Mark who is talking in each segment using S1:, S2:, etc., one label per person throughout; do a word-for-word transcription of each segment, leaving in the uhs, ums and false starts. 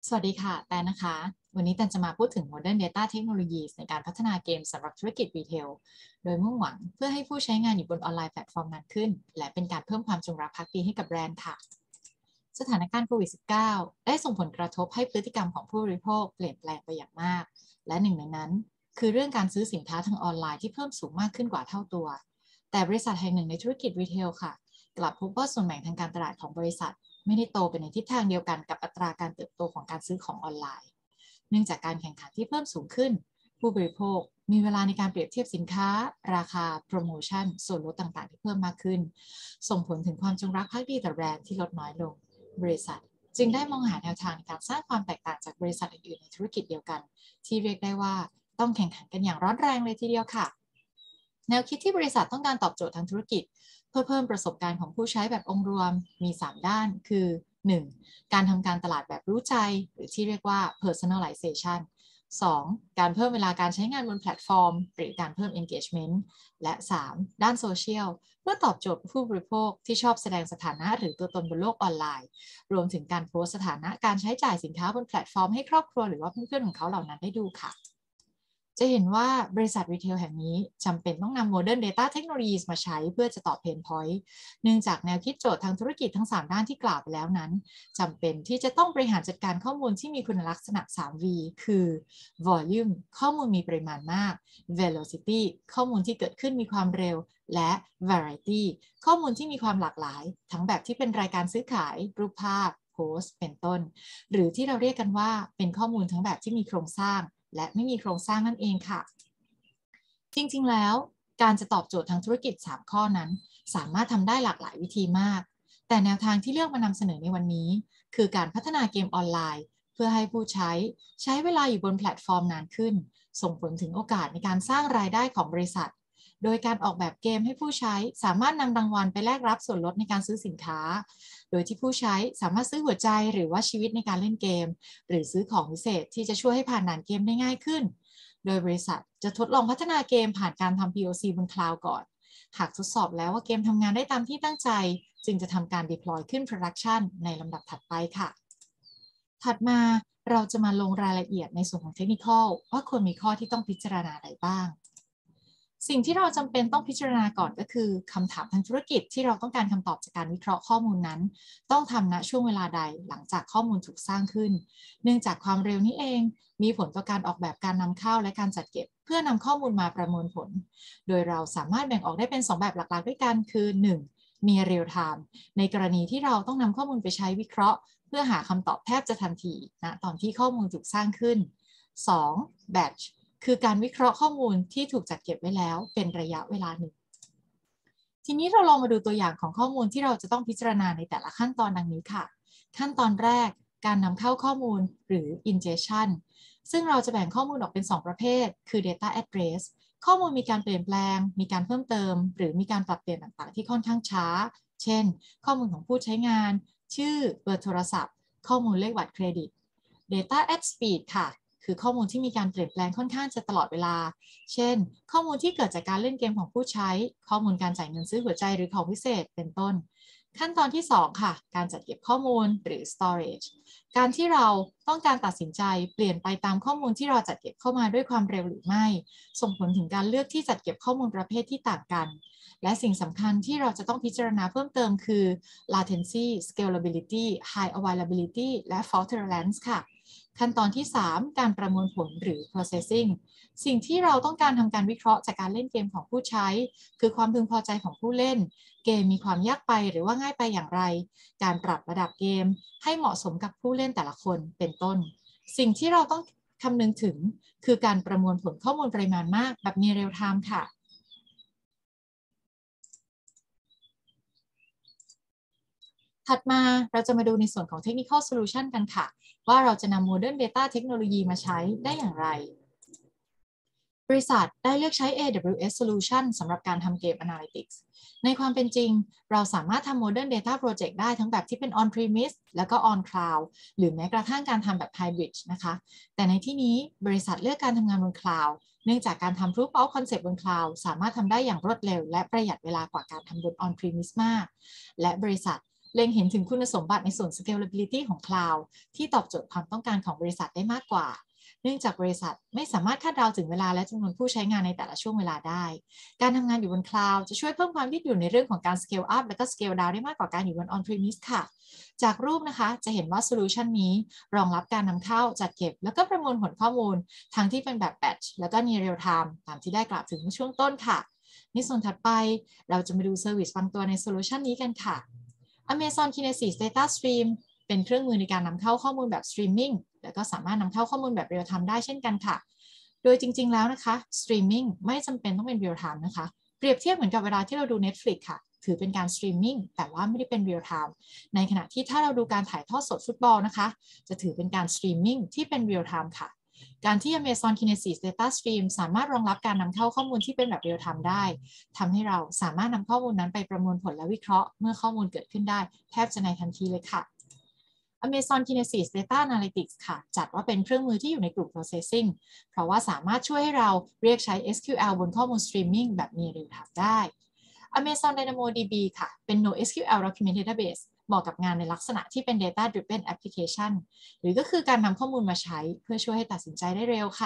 S1: สวัสดีค่ะแต่นะคะ วันนี้แตนจะมาพูดถึง Modern Data Technologies ในการพัฒนาเกมสำหรับธุรกิจรีเทลโดยมุ่งหวังเพื่อให้ผู้ใช้งานอยู่บนออนไลน์แพลตฟอร์มนานขึ้น และเป็นการเพิ่มความจงรักภักดีให้กับแบรนด์ค่ะ สถานการณ์โควิด สิบเก้า ได้ส่งผลกระทบให้พฤติกรรมของผู้บริโภคเปลี่ยนแปลงไปอย่างมาก และหนึ่งในนั้นคือเรื่องการซื้อสินค้าทางออนไลน์ที่เพิ่มสูงมากขึ้นกว่าเท่าตัว แต่บริษัทแห่งหนึ่งในธุรกิจรีเทลค่ะกลับพบว่าส่วนแบ่งทางการตลาดของบริษัทไม่ได้โตไปในทิศทางเดียวกันกับอัตราการเติบโตของการซื้อของออนไลน์ เนื่องจากการแข่งขันที่เพิ่มสูงขึ้น ผู้บริโภคมีเวลาในการเปรียบเทียบสินค้า ราคา โปรโมชั่น ส่วนลดต่างๆที่เพิ่มมากขึ้น ส่งผลถึงความจงรักภักดีต่อแบรนด์ที่ลดน้อยลง บริษัทจึงได้มองหาแนวทางในการสร้างความแตกต่างจากบริษัทอื่นๆในธุรกิจเดียวกัน ที่เรียกได้ว่าต้องแข่งขันกันอย่างร้อนแรงเลยทีเดียวค่ะ แนวคิดที่บริษัทต้องการตอบโจทย์ทางธุรกิจเพื่อเพิ่มประสบการณ์ของผู้ใช้แบบองค์รวมมี สาม ด้านคือ หนึ่ง การทำการตลาดแบบรู้ใจหรือที่เรียกว่า personalization สอง การเพิ่มเวลาการใช้งานบนแพลตฟอร์มหรือการเพิ่ม engagement และ สาม ด้านโซเชียลเพื่อตอบโจทย์ผู้บริโภคที่ชอบแสดงสถานะหรือตัวตนบนโลกออนไลน์รวมถึงการโพสต์สถานะการใช้จ่ายสินค้าบนแพลตฟอร์มให้ครอบครัวหรือว่าเพื่อนๆของเขาเหล่านั้นได้ดูค่ะ จะเห็นว่าบริษัทรีเทลแห่งนี้จำเป็นต้องนำ Modern Data Technologies มาใช้เพื่อจะตอบเพนพอยต์เนื่องจากแนวคิดโจทย์ทางธุรกิจทั้ง สาม ด้านที่กล่าวไปแล้วนั้นจำเป็นที่จะต้องบริหารจัดการข้อมูลที่มีคุณลักษณะ สาม วี คือ Volume ข้อมูลมีปริมาณมาก Velocity ข้อมูลที่เกิดขึ้นมีความเร็ว และ Variety ข้อมูลที่มีความหลากหลาย ทั้งแบบที่เป็นรายการซื้อขาย รูปภาพโพสต์เป็นต้น หรือที่เราเรียกกันว่าเป็นข้อมูลทั้งแบบที่มีโครงสร้างและไม่มีโครงสร้างนั่นเองค่ะ จริงๆ แล้วการจะตอบโจทย์ทางธุรกิจ สาม ข้อนั้นสามารถทำได้หลากหลายวิธีมาก แต่แนวทางที่เลือกมานำเสนอในวันนี้คือการพัฒนาเกมออนไลน์เพื่อให้ผู้ใช้ใช้เวลาอยู่บนแพลตฟอร์มนานขึ้น ส่งผลถึงโอกาสในการสร้างรายได้ของบริษัท โดยการออกแบบเกมให้ผู้ใช้สามารถนำรางวัลไปแลกรับส่วนลดในการซื้อสินค้า โดยที่ผู้ใช้สามารถซื้อหัวใจหรือว่าชีวิตในการเล่นเกม หรือซื้อของพิเศษที่จะช่วยให้ผ่านด่านเกมได้ง่ายขึ้น โดยบริษัทจะทดลองพัฒนาเกมผ่านการทำ พี โอ ซี บนคลาวด์ก่อน หากทดสอบแล้วว่าเกมทำงานได้ตามที่ตั้งใจ จึงจะทำการ deploy ขึ้น production ในลำดับถัดไปค่ะ ถัดมาเราจะมาลงรายละเอียดในส่วนของเทคนิคว่าควรมีข้อที่ต้องพิจารณาอะไรบ้าง สิ่งที่เราจำเป็นต้องพิจารณาก่อนก็คือคำถามทางธุรกิจที่เราต้องการคำตอบจากการวิเคราะห์ข้อมูลนั้น ต้องทำณช่วงเวลาใดหลังจากข้อมูลถูกสร้างขึ้น เนื่องจากความเร็วนี้เองมีผลต่อการออกแบบการนำเข้าและการจัดเก็บ เพื่อนำข้อมูลมาประมวลผล โดยเราสามารถแบ่งออกได้เป็น สอง แบบหลักๆด้วยกันคือ หนึ่ง มีเรียลไทม์ในกรณีที่เราต้องนำข้อมูลไปใช้วิเคราะห์ เพื่อหาคำตอบแทบจะทันทีณตอนที่ข้อมูลถูกสร้างขึ้น สอง Batchคือการวิเคราะห์ข้อมูลที่ถูกจัดเก็บไว้แล้วเป็นระยะเวลาหนึ่ง ทีนี้เราลองมาดูตัวอย่างของข้อมูลที่เราจะต้องพิจารณาในแต่ละขั้นตอนดังนี้ค่ะ ขั้นตอนแรกการนำเข้าข้อมูลหรือ ingestion ซึ่งเราจะแบ่งข้อมูลออกเป็น สอง ประเภท คือ data address ข้อมูลมีการเปลี่ยนแปลง มีการเพิ่มเติม หรือมีการปรับเปลี่ยนต่างๆที่ค่อนข้างช้า เช่น ข้อมูลของผู้ใช้งาน ชื่อ เบอร์โทรศัพท์ ข้อมูลเลขบัตรเครดิต data at speed ค่ะ คือข้อมูลที่มีการเปลี่ยนแปลงค่อนข้างจะตลอดเวลา เช่น ข้อมูลที่เกิดจากการเล่นเกมของผู้ใช้ ข้อมูลการจ่ายเงินซื้อหัวใจหรือของพิเศษ เป็นต้น ขั้นตอนที่ สอง ค่ะ การจัดเก็บข้อมูลหรือ storage การที่เราต้องการตัดสินใจเปลี่ยนไปตามข้อมูลที่เราจัดเก็บเข้ามาด้วยความเร็วหรือไม่ ส่งผลถึงการเลือกที่จัดเก็บข้อมูลประเภทที่ต่างกัน และสิ่งสำคัญที่เราจะต้องพิจารณาเพิ่มเติมคือ latency scalability high availability และ fault tolerance ค่ะ ขั้นตอนที่ สาม การประมวลผลหรือ processing สิ่งที่เราต้องการทำการวิเคราะห์จากการเล่นเกมของผู้ใช้ คือความพึงพอใจของผู้เล่น เกมมีความยากไปหรือว่าง่ายไปอย่างไร การปรับระดับเกมให้เหมาะสมกับผู้เล่นแต่ละคนเป็นต้น สิ่งที่เราต้องคำนึงถึงคือการประมวลผลข้อมูลปริมาณมากแบบมีเรียลไทม์ค่ะ ถัดมาเราจะมาดูในส่วนของ Technical Solution กันค่ะ ว่าเราจะนำ Modern Data Technology มาใช้ได้อย่างไร บริษัทได้เลือกใช้ เอ ดับเบิลยู เอส Solution สำหรับการทำเกม Analytics ในความเป็นจริงเราสามารถทำ Modern Data Project ได้ทั้งแบบที่เป็น On-premise แล้วก็ On-cloud หรือแม้กระทั่งการทำแบบ Hybrid นะคะ แต่ในที่นี้บริษัทเลือกการทำงานบน Cloud เนื่องจากการทำ Proof of Concept บน Cloud สามารถทำได้อย่างรวดเร็วและประหยัดเวลากว่าการทำบน On-premise มาก และบริษัทเล็งเห็นถึงคุณสมบัติในส่วน scalability ของ Cloud ที่ตอบโจทย์ความต้องการของบริษัทได้มากกว่าเนื่องจากบริษัทไม่สามารถคาดเดาถึงเวลาและจำนวนผู้ใช้งานในแต่ละช่วงเวลาได้การทำงานอยู่บน Cloud จะช่วยเพิ่มความยืดหยุ่นในเรื่องของการ scale up และก็ scale down ได้มากกว่าการอยู่บน on-premise ค่ะจากรูปนะคะจะเห็นว่าโซลูชันนี้รองรับการนำเข้าจัดเก็บแล้วก็ประมวลผลข้อมูลทั้งที่เป็นแบบ batch แล้วก็ near real time ตามที่ได้กล่าวถึงเมื่อช่วงต้นค่ะในส่วนถัดไปเราจะมาดูเซอร์วิสบางตัวในโซลูชันนี้กันค่ะ Amazon Kinesis Data Stream เป็นเครื่องมือในการนำเข้าข้อมูลแบบ streaming และก็สามารถนำเข้าข้อมูลแบบ real time ได้เช่นกันค่ะโดยจริงๆแล้วนะคะ streaming ไม่จำเป็นต้องเป็น real time นะคะเปรียบเทียบเหมือนกับเวลาที่เราดู Netflix ค่ะถือเป็นการ streaming แต่ว่าไม่ได้เป็น real time ในขณะที่ถ้าเราดูการถ่ายทอดสดฟุตบอลนะคะจะถือเป็นการ streaming ที่เป็น real time ค่ะการที่ Amazon Kinesis Data Stream สามารถรองรับการนำเข้าข้อมูลที่เป็นแบบ real time ได้ทำให้เราสามารถนำข้อมูลนั้นไปประมวลผลและวิเคราะห์เมื่อข้อมูลเกิดขึ้นได้แทบจะในทันทีเลยค่ะ Amazon Kinesis Data Analytics ค่ะจัดว่าเป็นเครื่องมือที่อยู่ในกลุ่ม processing เพราะว่าสามารถช่วยให้เราเรียกใช้ เอส คิว แอล บนข้อมูล streaming แบบ near real time ได้ Amazon DynamoDB ค่ะเป็น NoSQL Document Database เหมาะกับงานในลักษณะที่เป็น Data Driven Application หรือก็คือการนำข้อมูลมาใช้เพื่อช่วยให้ตัดสินใจได้เร็วค่ะ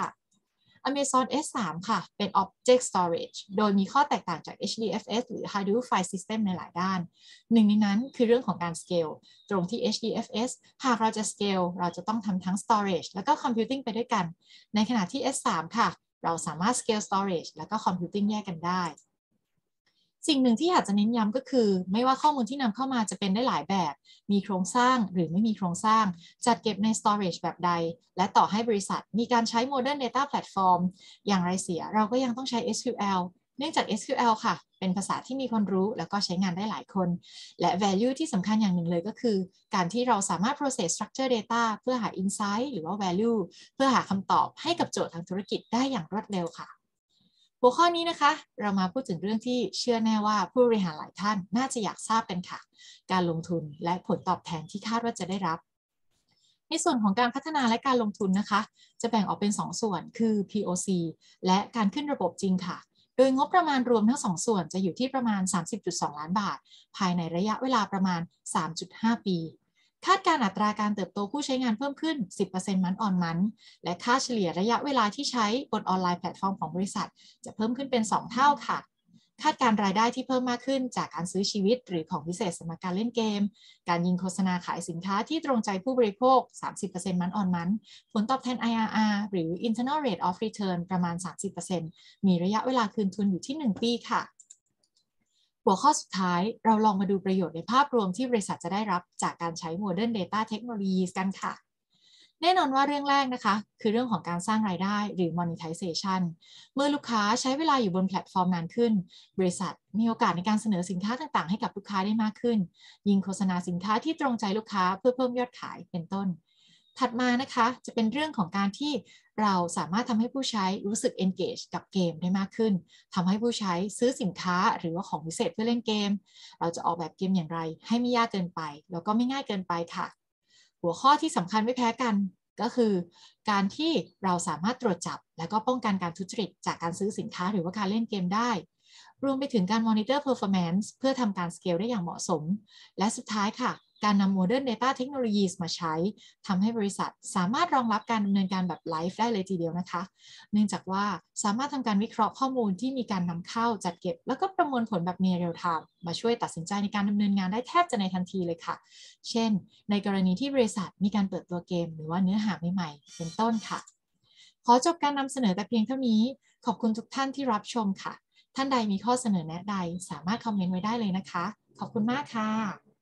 S1: Amazon เอส ทรี ค่ะเป็น Object Storage โดยมีข้อแตกต่างจาก เอช ดี เอฟ เอส หรือ Hadoop File System ในหลายด้านหนึ่งในนั้นคือเรื่องของการ Scale ตรงที่ เอช ดี เอฟ เอส หากเราจะ Scale เราจะต้องทำทั้ง Storage และก็ Computing ไปด้วยกันในขณะที่ เอส ทรี ค่ะเราสามารถ Scale Storage และก็ Computing แยกกันได้สิ่งหนึ่งที่อยากจะเน้นย้ำก็คือไม่ว่าข้อมูลที่นำเข้ามาจะเป็นได้หลายแบบมีโครงสร้างหรือไม่มีโครงสร้างจัดเก็บใน storage แบบใดและต่อให้บริษัทมีการใช้ modern data platform อย่างไรเสียเราก็ยังต้องใช้ เอส คิว แอล เนื่องจาก เอส คิว แอล ค่ะเป็นภาษาที่มีคนรู้แล้วก็ใช้งานได้หลายคนและ value ที่สำคัญอย่างหนึ่งเลยก็คือการที่เราสามารถ process structure data เพื่อหา insight หรือว่า value เพื่อหาคำตอบให้กับโจทย์ทางธุรกิจได้อย่างรวดเร็วค่ะหัวข้อนี้นะคะเรามาพูดถึงเรื่องที่เชื่อแน่ว่าผู้บริหารหลายท่านน่าจะอยากทราบกันค่ะการลงทุนและผลตอบแทนที่คาดว่าจะได้รับในส่วนของการพัฒนาและการลงทุนนะคะจะแบ่งออกเป็นสองส่วนคือ พี โอ ซี และการขึ้นระบบจริงค่ะโดยงบประมาณรวมทั้งสองส่วนจะอยู่ที่ประมาณ สามสิบจุดสอง ล้านบาทภายในระยะเวลาประมาณ สามจุดห้า ปีคาดการอัตราการเติบโตผู้ใช้งานเพิ่มขึ้น สิบเปอร์เซ็นต์ มันออนมันและค่าเฉลี่ยระยะเวลาที่ใช้บนออนไลน์แพลตฟอร์มของบริษัทจะเพิ่มขึ้นเป็นสองเท่าค่ะคาดการรายได้ที่เพิ่มมากขึ้นจากการซื้อชีวิตหรือของพิเศษสำหรับการเล่นเกมการยิงโฆษณาขายสินค้าที่ตรงใจผู้บริโภค สามสิบเปอร์เซ็นต์ มันออนมันผลตอบแทน ไอ อาร์ อาร์ หรือ Internal Rate of Return ประมาณ สามสิบเปอร์เซ็นต์ มีระยะเวลาคืนทุนอยู่ที่หนึ่งปีค่ะหัวข้อสุดท้ายเราลองมาดูประโยชน์ในภาพรวมที่บริษัทจะได้รับจากการใช้ Modern Data Technologies กันค่ะแน่นอนว่าเรื่องแรกนะคะคือเรื่องของการสร้างรายได้หรือ monetization เมื่อลูกค้าใช้เวลาอยู่บนแพลตฟอร์มนานขึ้นบริษัทมีโอกาสในการเสนอสินค้าต่างๆให้กับลูกค้าได้มากขึ้นยิงโฆษณาสินค้าที่ตรงใจลูกค้าเพื่อเพิ่มยอดขายเป็นต้นถัดมานะคะจะเป็นเรื่องของการที่เราสามารถทำให้ผู้ใช้รู้สึก engage กับเกมได้มากขึ้นทำให้ผู้ใช้ซื้อสินค้าหรือว่าของพิเศษเพื่อเล่นเกมเราจะออกแบบเกมอย่างไรให้ไม่ยากเกินไปแล้วก็ไม่ง่ายเกินไปค่ะหัวข้อที่สำคัญไม่แพ้กันก็คือการที่เราสามารถตรวจจับและก็ป้องกันการทุจริตจากการซื้อสินค้าหรือว่าการเล่นเกมได้รวมไปถึงการ monitor performance เพื่อทำการ scale ได้อย่างเหมาะสมและสุดท้ายค่ะการนำ Modern Data Technologies มาใช้ทำให้บริษัทสามารถรองรับการดำเนินการแบบ Live ได้เลยทีเดียวนะคะเนื่องจากว่าสามารถทำการวิเคราะห์ข้อมูลที่มีการนำเข้าจัดเก็บแล้วก็ประมวลผลแบบ Near Real Time มาช่วยตัดสินใจในการดำเนินงานได้แทบจะในทันทีเลยค่ะเช่นในกรณีที่บริษัทมีการเปิดตัวเกมหรือว่าเนื้อหาใหม่ๆเป็นต้นค่ะขอจบการนำเสนอแต่เพียงเท่านี้ขอบคุณทุกท่านที่รับชมค่ะท่านใดมีข้อเสนอแนะใดสามารถคอมเมนต์ไว้ได้เลยนะคะขอบคุณมากค่ะ